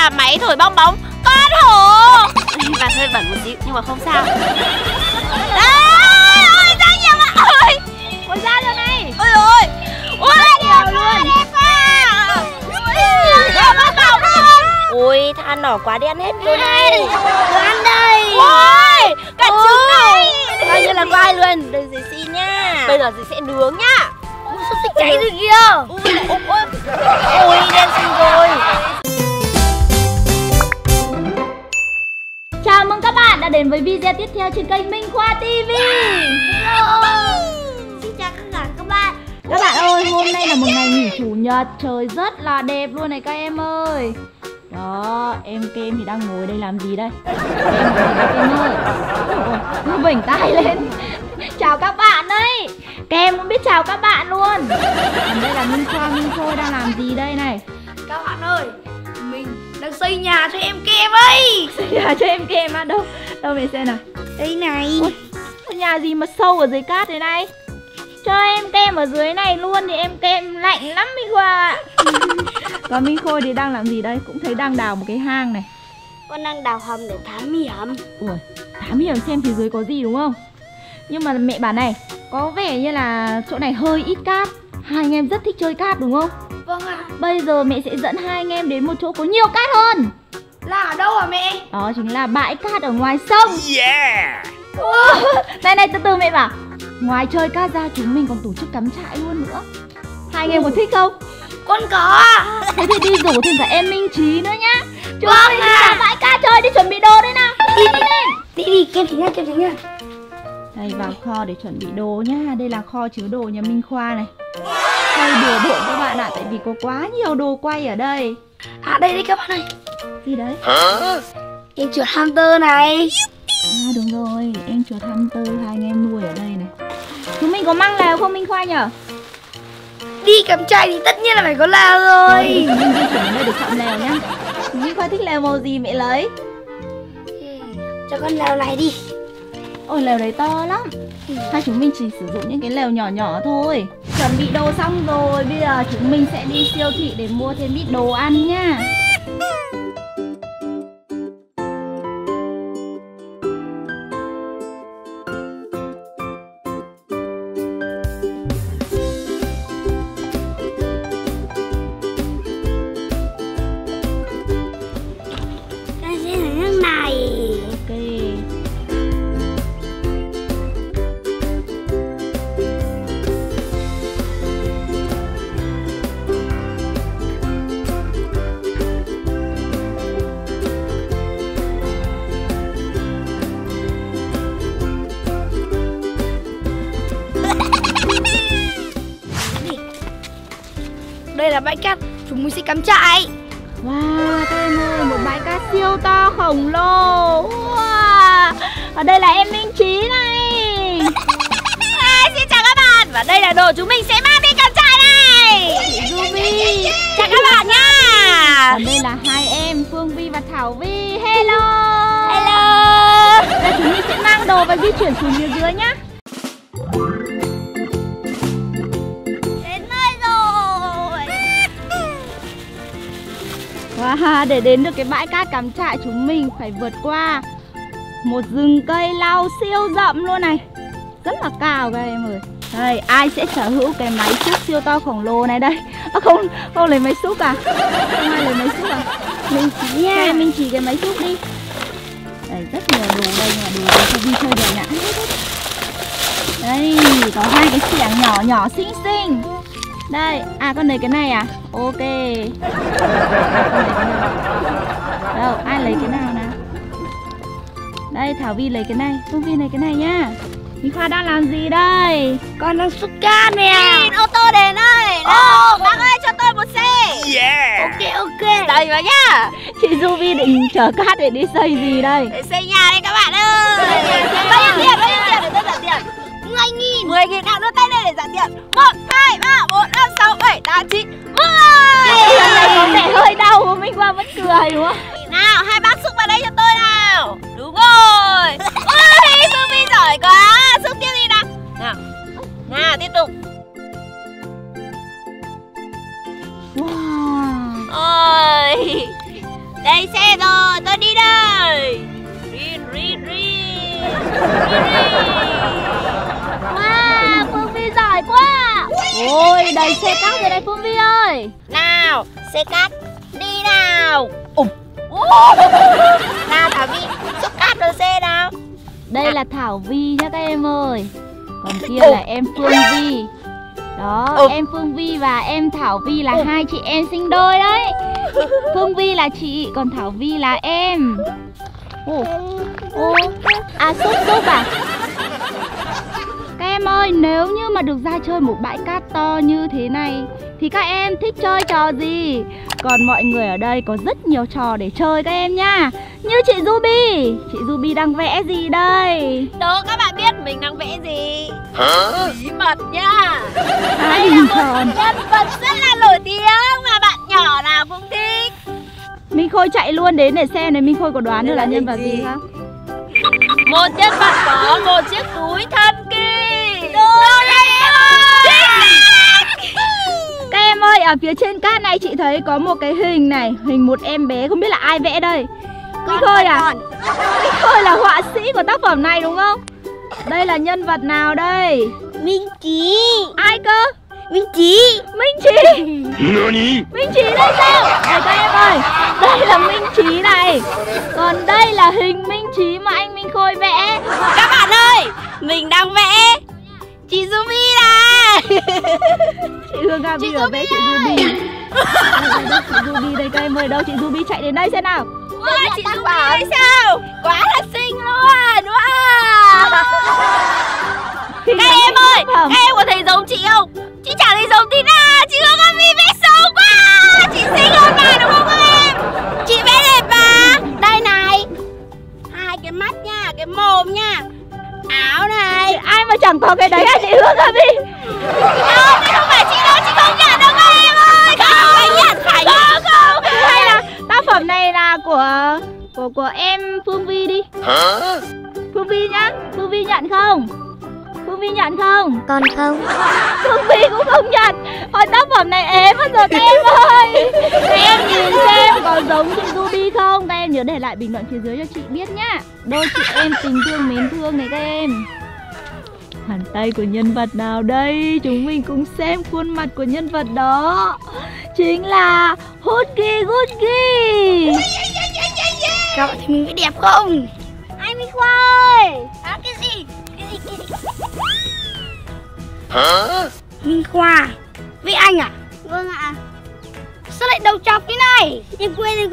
là máy thổi bong bóng con hổ. Và hơi bẩn một xíu nhưng mà không sao. Ôi ra nhiều ạ. Ôi ra rồi này. Ôi ôi. Ôi nhiều luôn. Đẹp quá. Ôi than đỏ quá đi ăn hết rồi này. Ăn đây. Ôi cả trứng này. Coi như là quay luôn. Đừng gì xin nha. Bây giờ thì sẽ nướng nhá. Sắp xích cháy rồi kìa. Ôi đen xanh rồi. Chào mừng các bạn đã đến với video tiếp theo trên kênh Minh Khoa TV. Xin chào các bạn. Các bạn ơi, hôm nay là một ngày nghỉ chủ nhật. Trời rất là đẹp luôn này các em ơi. Đó, em Kem thì đang ngồi đây làm gì đây? Kem ơi. Ôi, vểnh tai lên. Chào các bạn đấy. Kem cũng biết chào các bạn luôn. Còn đây là Minh Khoa, Minh Khôi đang làm gì đây này? Các bạn ơi, mình đang xây nhà cho em Kem ấy. Xây nhà cho em Kem á? Đâu? Đâu để xem nào. Đây này. Ôi, nhà gì mà sâu ở dưới cát thế này? Cho em Kem ở dưới này luôn thì em Kem lạnh lắm Minh Khoa ạ. Còn Minh Khôi thì đang làm gì đây? Cũng thấy đang đào một cái hang này. Con đang đào hầm để thám hiểm. Ui, thám hiểm xem phía dưới có gì đúng không? Nhưng mà mẹ bảo này, có vẻ như là chỗ này hơi ít cát. Hai anh em rất thích chơi cát đúng không? Vâng ạ. Bây giờ mẹ sẽ dẫn hai anh em đến một chỗ có nhiều cát hơn. Là ở đâu hả mẹ? Đó chính là bãi cát ở ngoài sông. Yeah. Này từ từ mẹ bảo. Ngoài chơi cát ra chúng mình còn tổ chức cắm trại luôn nữa. Hai anh em có thích không? Con có. Thế thì đi rủ thêm cả em Minh Trí nữa nhá. Chúng Vâng mình đi ra bãi cát chơi, đi chuẩn bị đồ đấy nào. Đi lên. Đi Kem thử nha, Kem thử nha. Đây vào kho để chuẩn bị đồ nhá. Đây là kho chứa đồ nhà Minh Khoa này. Quay đùa bộn các bạn ạ, tại vì có quá nhiều đồ quay ở đây. À đây các bạn ơi. Gì đấy? Em chuột hamster này. À đúng rồi, em chuột hamster hai anh em nuôi ở đây này. Chúng mình có măng lèo không Minh Khoa nhở? Đi cắm trại thì tất nhiên là phải có lèo rồi. Mình di chuyển đến đây để chọn lèo nhá. Minh Khoa thích lèo màu gì mẹ lấy? Cho con lèo này đi. Ôi lèo đấy to lắm. Hai chúng mình chỉ sử dụng những cái lèo nhỏ nhỏ thôi. Chuẩn bị đồ xong rồi, bây giờ chúng mình sẽ đi siêu thị để mua thêm ít đồ ăn nhá. Con sẽ thử nước này. Ok. Đây là bãi cát, chúng mình sẽ cắm trại. Wow, các em ơi, một bãi cát siêu to khổng lồ. Wow. Ở đây là em Minh Trí này. Xin chào các bạn. Và đây là đồ chúng mình sẽ mang đi cắm trại này. Ruby. Chào các bạn nha. Còn đây là hai em Phương Vi và Thảo Vi. Hello. Hello. Đây chúng mình sẽ mang đồ và di chuyển xuống phía dưới nhá. Đến nơi rồi. Wow, để đến được cái bãi cát cắm trại chúng mình phải vượt qua một rừng cây lau siêu rậm luôn này. Rất là cao các em ơi. Đây, ai sẽ sở hữu cái máy xúc siêu to khổng lồ này đây? À, không lấy máy xúc à? Không ai lấy máy xúc à? Mình chỉ nha. Em mình chỉ cái máy xúc đi. Đây, rất nhiều đồ đây là đồ cho Vi chơi đều nhã. Đây, có hai cái xẻng nhỏ nhỏ xinh xinh. Đây, à con lấy cái này à? Ok. Đâu, ai lấy cái nào nào? Đây, Thảo Vi lấy cái này, Phương Vi lấy cái này nhá. Minh Khoa đang làm gì đây? Con đang xúc cát nè. Ô tô đến đây. Nào, bác ơi cho tôi một xe. Yeah. Ok. Đẩy vào nhá. Chị Ruby định chở cát để đi xây gì đây? Để xây nhà đây các bạn ơi. Bao nhiêu tiền để tôi trả tiền? 10.000. 10.000 nào đưa tay lên để trả tiền. 1, 2, 3, 4, 5, 6, 7, 8, 9, 10. Lần này có vẻ hơi đau mà Minh Khoa vẫn cười đúng không? Nào, hai bác xúc vào đây cho tôi nào. Đúng rồi. Ôi, Phương Vi giỏi quá. Xúc tiếp đi nào. Nào, tiếp tục. Wow. Ôi. Đây xe rồi, tôi đi đây. Rin. Wow, Phương Vi giỏi quá. Ôi, đầy xe cát rồi đây Phương Vi ơi. Nào, xe cát, đi nào. Nào Thảo Vi, xúc cát đồ xe nào. Đây là Thảo Vi nhá các em ơi. Còn kia là em Phương Vi. Đó, em Phương Vi và em Thảo Vi là hai chị em sinh đôi đấy. Phương Vi là chị, còn Thảo Vi là em. À, xúc à? Các em ơi, nếu như mà được ra chơi một bãi cát to như thế này thì các em thích chơi trò gì? Còn mọi người ở đây có rất nhiều trò để chơi các em nha. Như chị Ruby. Chị Ruby đang vẽ gì đây? Đố các bạn biết mình đang vẽ gì? Bí mật nha. Đây là một nhân vật rất là nổi tiếng mà bạn nhỏ nào cũng thích. Minh Khôi chạy luôn đến để xem này, Minh Khôi có đoán được là nhân vật gì không? Một nhân vật có một chiếc túi thần kỳ. Doraemon. Các em ơi, ở phía trên cát này chị thấy có một cái hình này, hình một em bé, không biết là ai vẽ đây. Minh Khôi à? Minh Khôi là họa sĩ của tác phẩm này đúng không? Đây là nhân vật nào đây? Minh Trí. Ai cơ? Minh Trí. Minh Trí. Minh Trí đây sao? Đây các em ơi, đây là Minh Trí này. Còn đây là hình Minh Trí mà anh Minh Khôi vẽ. Các bạn ơi, mình đang vẽ chị Ruby này. Chị Hương Gabi ở vẽ chị Ruby. Chị Ruby đây các em ơi, đâu chị Ruby chạy đến đây xem nào. Ôi, chị Ruby đây sao? Quá là xinh luôn. Wow. Các em ơi, các em có thấy giống chị không? Chị chả thấy giống tí nào. Chị Hương Gabi vẽ xấu quá. Chị xinh hơn mà đúng không các em? Chị vẽ đẹp mà. Đây này, hai cái mắt nha, cái mồm nha, áo này. Ai mà chẳng có cái đấy hả chị Hương Gabi? Đâu, đây không phải chị đâu, chị không nhận đâu các em ơi. Phải nhận. Không. Hay là tác phẩm này là của em Phương Vi đi. Phương Vi nhá, Phương Vi nhận không? Phương Vi nhận không? Còn không. Phương Vi cũng không nhận. Thôi tác phẩm này ế mất rồi các em ơi. Các em nhìn xem có giống chị Ruby không? Các em nhớ để lại bình luận phía dưới cho chị biết nhá. Đôi chị em tình thương mến thương này các em. Bàn tay của nhân vật nào đây? Chúng mình cùng xem khuôn mặt của nhân vật đó. Chính là Huggy Wuggy. Các bạn thấy mình vẽ đẹp không? Anh Minh Khoai. Cái gì? Minh Khoa. Vẽ anh à? Vâng ạ. Sao lại đầu chọc thế này? Em quên.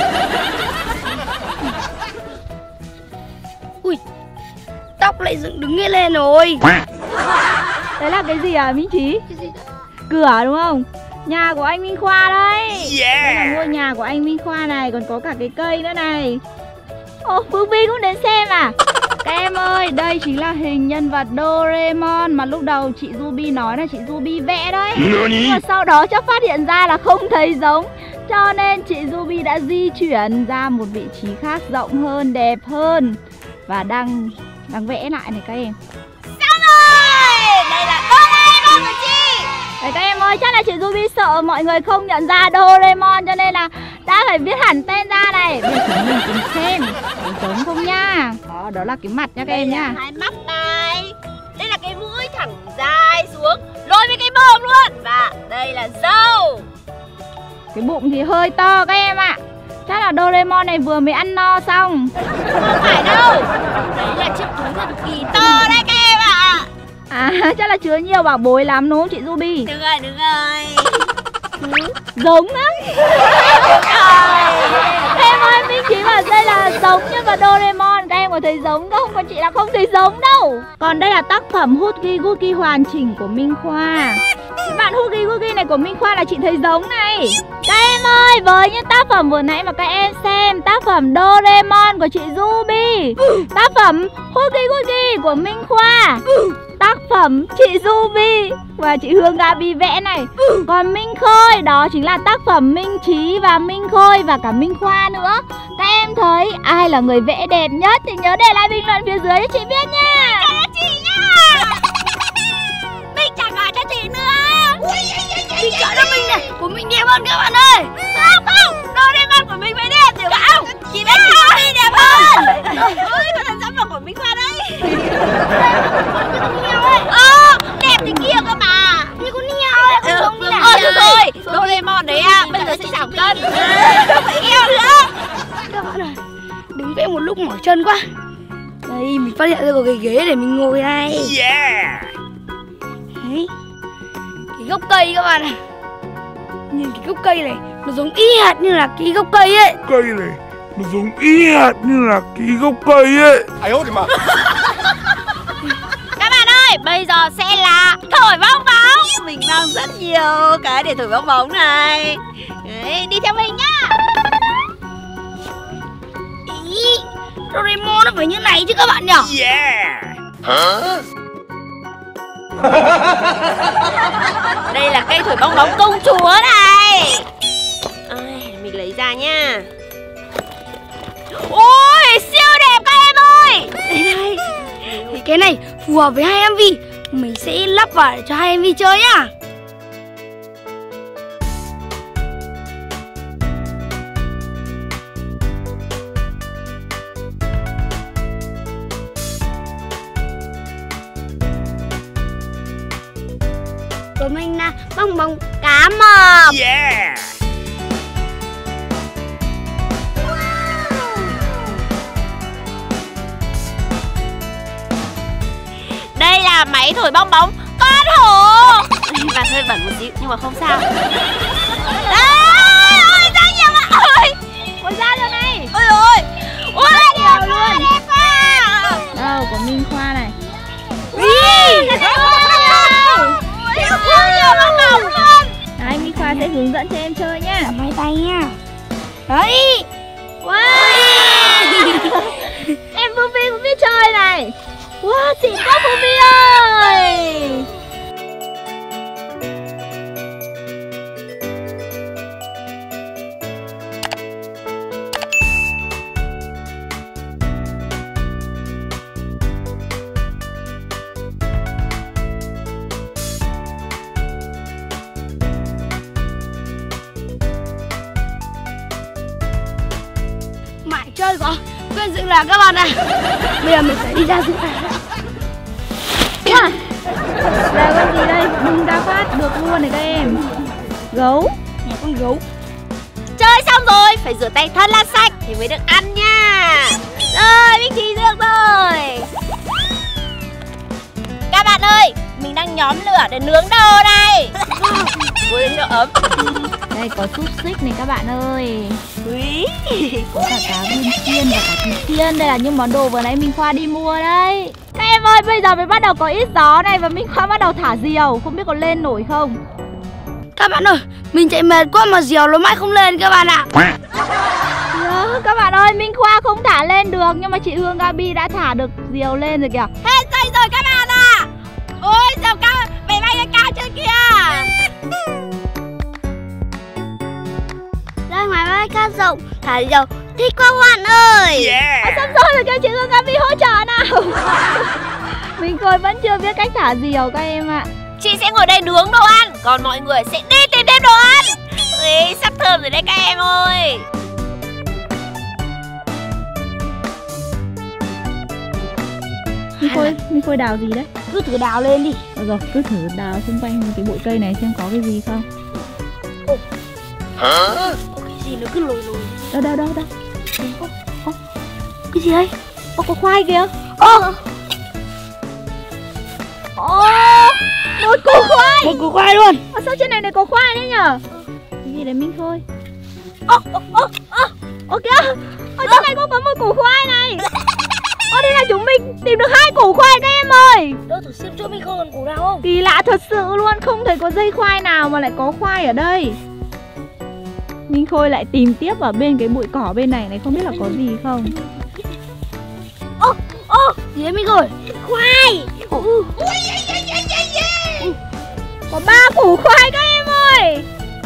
Ui, tóc lại dựng đứng nghe lên rồi. Đấy là cái gì à Minh Trí? Cửa đúng không? Nhà của anh Minh Khoa đây. Đây là ngôi nhà của anh Minh Khoa này. Còn có cả cái cây nữa này. Ồ, Phương Vi cũng đến xem à? Các em ơi, đây chính là hình nhân vật Doraemon mà lúc đầu chị Ruby nói là chị Ruby vẽ đấy. Nhưng mà sau đó chắc phát hiện ra là không thấy giống, cho nên chị Ruby đã di chuyển ra một vị trí khác rộng hơn, đẹp hơn. Và đang vẽ lại này các em. Xong rồi, đây là Doraemon của chị. Đấy các em ơi, chắc là chị Ruby sợ mọi người không nhận ra Doraemon cho nên là đã phải viết hẳn tên ra này. Bây giờ chúng mình cùng xem có giống không nha. Đó là cái mặt nha các em nha. Hai mắt này. Đây là cái mũi thẳng dài xuống, lôi với cái mồm luôn. Và đây là râu. Cái bụng thì hơi to các em ạ. Chắc là Doraemon này vừa mới ăn no xong. Không phải đâu. Đấy là chiếc túi thần kỳ to đấy các em ạ. À, chắc là chứa nhiều bảo bối lắm đúng không chị Ruby? Đúng rồi. Giống á. Em ơi, Minh Trí bảo đây là giống nhân vật Doraemon. Các em có thấy giống không? Còn chị là không thấy giống đâu. Còn đây là tác phẩm Huggy Wuggy hoàn chỉnh của Minh Khoa. Cái bạn Huggy Wuggy này của Minh Khoa là chị thấy giống này. Các em ơi, với những tác phẩm vừa nãy mà các em xem, tác phẩm Doraemon của chị Ruby, tác phẩm Huggy Wuggy của Minh Khoa, tác phẩm chị Ruby và chị Hương Gabi vẽ này. Còn Minh Khôi đó chính là tác phẩm Minh Trí và Minh Khôi và cả Minh Khoa nữa. Các em thấy ai là người vẽ đẹp nhất thì nhớ để lại bình luận phía dưới cho chị biết nha. Trả cho chị nha. Mình trả cả cho chị nữa. Mình trả cho mình này, của mình đẹp hơn các bạn ơi. Không, Doraemon của mình mới đẹp. Thì Không phải eo nữa. Các bạn ơi, đứng vẽ một lúc mỏi chân quá. Đây, mình phát hiện ra có cái ghế để mình ngồi này. Yeah. Đấy, cái gốc cây các bạn ạ. Nhìn cái gốc cây này nó giống y hệt như là cái gốc cây ấy. Cây này nó giống y hệt như là cái gốc cây ấy. Ai ơi mà. Các bạn ơi, bây giờ sẽ là thổi bong bóng. Mình mang rất nhiều cái để thổi bong bóng này. Đấy, đi theo mình nhá. Ý, Doraemon nó phải như này chứ các bạn nhỉ? Yeah. Hả? Đây là cây thổi bong bóng công chúa này. Mình lấy ra nha. Ôi, siêu đẹp các em ơi. Đây, thì cái này phù hợp với hai MV. Mình sẽ lắp vào để cho hai MV chơi nhá. Của mình là bong bóng cá mập. Yeah. Đây là máy thổi bong bóng con hổ. Và hơi bẩn một xíu nhưng mà không sao. Ôi, ra nhiều ạ. Ôi, Ôi ra rồi này. ôi ôi. Ôi, nhiều luôn. đẹp quá. Đâu, của Minh Khoa này. Nhiều bong bóng luôn. Đấy, Minh Khoa sẽ hướng dẫn cho em chơi nhá. Máy tay nha. Đấy. Wow. Em Phương Phi cũng biết chơi này. Wow, xịn quá Phương Phi ơi. Mãi chơi có quên dựng là các bạn ạ. Bây giờ mình phải đi ra dựng là. Wow. Là con gì đây? Bung ra phát được luôn này các em. Gấu. Nhà con gấu. Chơi xong rồi, phải rửa tay thật là sạch thì mới được ăn nha. Rồi, Minh Trí được rồi. Các bạn ơi, mình đang nhóm lửa để nướng đồ này. Vui lên cho ấm. Đây có xúc xích này các bạn ơi. Úi. Có cả cá viên chiên và cả thịt chiên. Đây là những món đồ vừa nãy Minh Khoa đi mua đấy. Các em ơi, bây giờ mới bắt đầu có ít gió này và Minh Khoa bắt đầu thả diều. Không biết có lên nổi không? Các bạn ơi, mình chạy mệt quá mà diều nó mãi không lên các bạn ạ. Các bạn ơi, Minh Khoa không thả lên được. Nhưng mà chị Hương Gabi đã thả được diều lên rồi kìa. Hết dây rồi các bạn ạ. Ôi, diều cao, bay bay cao trên kia. Đây máy bay cao rộng, thả diều thích quá bạn ơi. Yeah. Xong rồi kêu chị Hương Gabi hỗ trợ nào. Mình Khôi vẫn chưa biết cách thả diều các em ạ. Chị sẽ ngồi đây nướng đồ ăn, còn mọi người sẽ đi tìm thêm đồ ăn. Ui, sắp thơm rồi đấy các em ơi. Minh Khôi đào gì đấy? Cứ thử đào lên đi. Được rồi, cứ thử đào xung quanh cái bụi cây này xem có cái gì không. Hả? Cái gì nó cứ lồi lồi. Đâu. Cái gì đây? Có khoai kìa. Một củ khoai. Một củ khoai luôn. Sao trên này có khoai đấy nhở? Cái gì đấy Minh Khôi? Kìa. Ở trên này cũng có một củ khoai này. Đây là chúng mình tìm được 2 củ khoai các em ơi. Đâu thử xem chỗ mình không còn củ nào không? Kỳ lạ thật sự luôn, không thấy có dây khoai nào mà lại có khoai ở đây. Minh Khôi lại tìm tiếp ở bên cái bụi cỏ bên này không biết là có gì không. Gì đấy mình rồi? Khoai. Có 3 củ khoai các em ơi.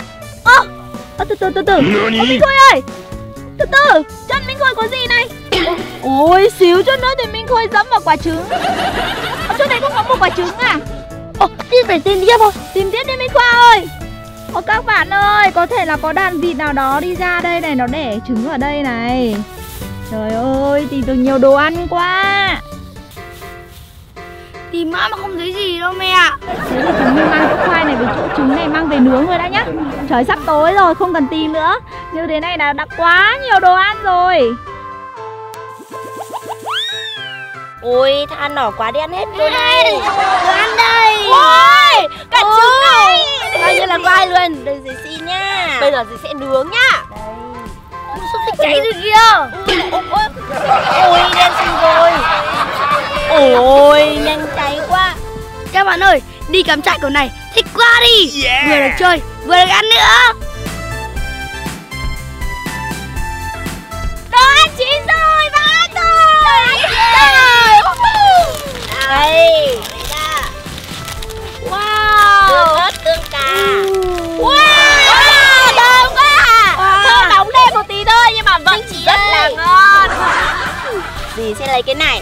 Từ Minh Khôi ơi. Từ chân Minh Khôi có gì này? Ôi xíu chút nữa thì Minh Khôi dẫm vào quả trứng. Ở chỗ này cũng có một quả trứng à? Đi phải tìm tiếp thôi. Tìm tiếp đi Minh Khoa ơi. Các bạn ơi, có thể là có đàn vịt nào đó đi ra đây này, nó đẻ trứng ở đây này. Trời ơi, tìm được nhiều đồ ăn quá. Tìm mãi mà không thấy gì đâu mẹ. Thế thì chúng mình mang cái khoai này với chỗ trứng này mang về nướng rồi đã nhá. Trời sắp tối rồi, không cần tìm nữa. Như thế này là đã quá nhiều đồ ăn rồi. Ôi, than đỏ quá đi ăn hết rồi này. Đồ ăn đây. Ôi, cả trứng này. Coi như là khoai luôn. Đây dì xin nha. Bây giờ dì sẽ nướng nhá. Sắp thích cháy rồi kìa. Ôi, đen xanh rồi. Ôi, nhanh cháy quá. Các bạn ơi, đi cắm trại kiểu này thích quá đi. Vừa được chơi, vừa được ăn nữa. Đồ ăn chín rồi, vào ăn thôi. Đây. Wow. Tương ớt, tương cà. Wow, thơm quá. Thơm nóng lên một tí thôi nhưng mà vẫn rất là ngon. Dì sẽ lấy cái này.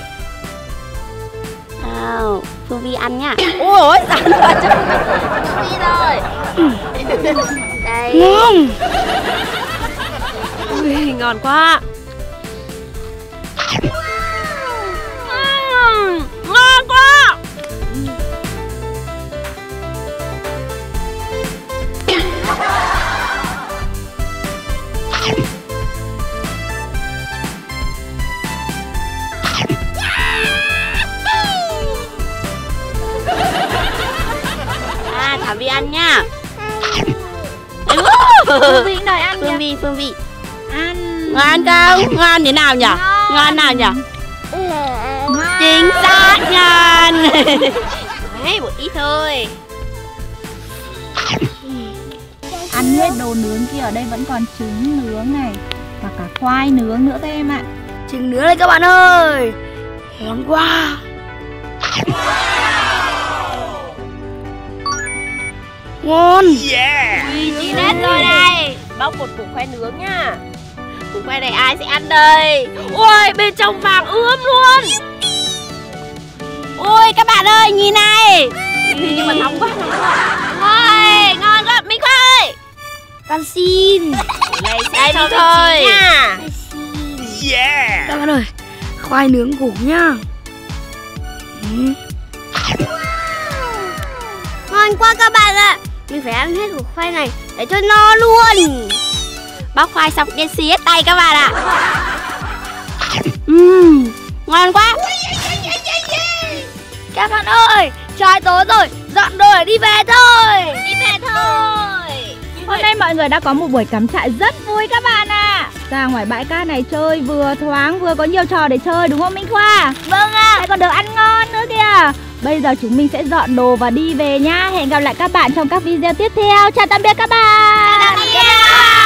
Nào, Phương Vi ăn nhá. Ôi, dán vào trong Phương Vi rồi. Đây. Ngon. Ui, ngon quá. Ngon quá. Thảo Vi ăn nha. Phương Vi đòi ăn kìa. Phương Vi Ăn. ngon không? Ngon thế nào nhỉ? Ngon nào nhỉ? Chính xác, ngon. Đấy, một ít thôi. Ăn hết đồ nướng kia, ở đây vẫn còn trứng nướng này và cả khoai nướng nữa các em ạ. Trứng nướng đây các bạn ơi. Ngon quá. Ngon. Ui, chín hết rồi đây. Bóc một củ khoai nướng nhá. Củ khoai này ai sẽ ăn đây? Ôi, bên trong vàng ươm luôn. Ôi, các bạn ơi, nhìn này. Nhưng mà nóng quá. Ôi, ngon quá. Minh Khoa ơi. Con xin. Đây Minh thôi nha. Các bạn ơi, khoai nướng củ nhá. Ngon quá các bạn ạ. Mình phải ăn hết củ khoai này để cho no luôn. Bóc khoai xong đến xí hết tay các bạn ạ. Ngon quá. Các bạn ơi, trời tối rồi, dọn đồ để đi về thôi. Đi về thôi. Hôm nay mọi người đã có một buổi cắm trại rất vui các bạn ạ. Ra ngoài bãi cát này chơi vừa thoáng vừa có nhiều trò để chơi đúng không Minh Khoa? Vâng ạ. Lại còn được ăn ngon nữa kìa. Bây giờ chúng mình sẽ dọn đồ và đi về nha. Hẹn gặp lại các bạn trong các video tiếp theo. Chào tạm biệt các bạn. Chào tạm biệt.